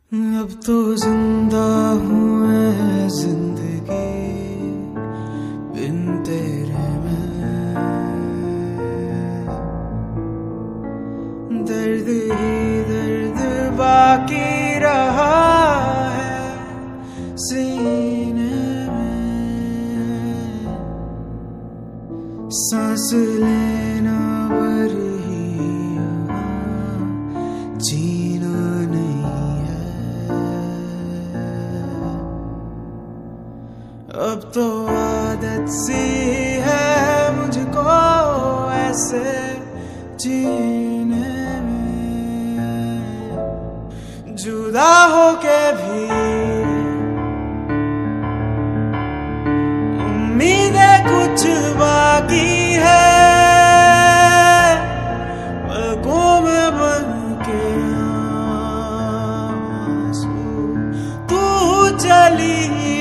अब तो जिंदा हूँ मैं जिंदगी बिन तेरे में, दर्द ही दर्द बाकी रहा है सीने में, सांस लेना भर ही यहाँ जीना नहीं है। अब तो आदत सी है मुझको ऐसे जीने में, जुदा होके भी उम्मीदें कुछ बाकी है, पलकों में बन के आंसू तू चली